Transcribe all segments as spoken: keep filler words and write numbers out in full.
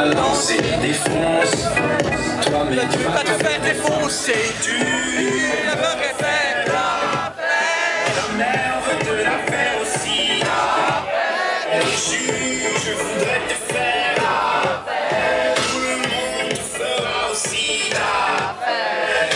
Lancer, défonce. Toi, mais tu vas te faire défoncer. Tu la ferais faire la paix. La mère veut te la faire aussi. La paix. Et je, je voudrais te faire la paix. Tout le monde te fera aussi la paix.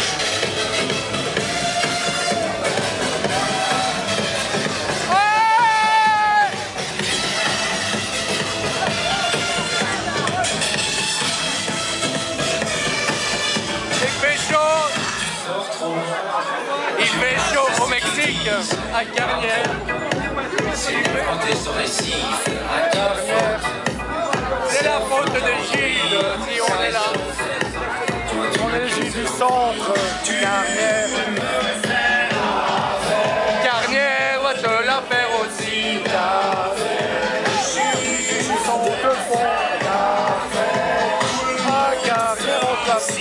Il fait chaud au Mexique, à Carnière. C'est à Carnière. C'est la faute de Gilles si on est là. On est Gilles du centre, Carnière. Carnière va te la faire aussi. Gilles du centre font la fête. À Carnière on passe.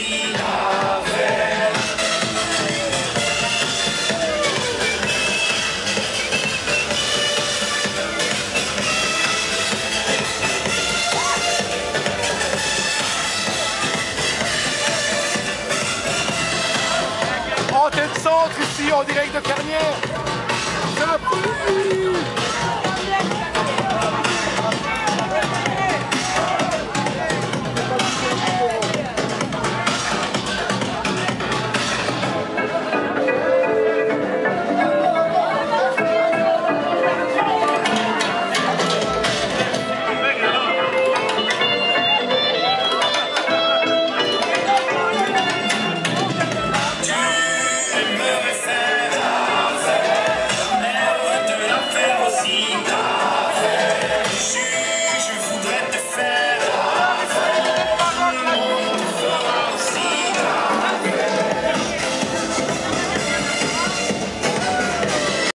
Antenne centre ici en direct de Carnière. C'est la police.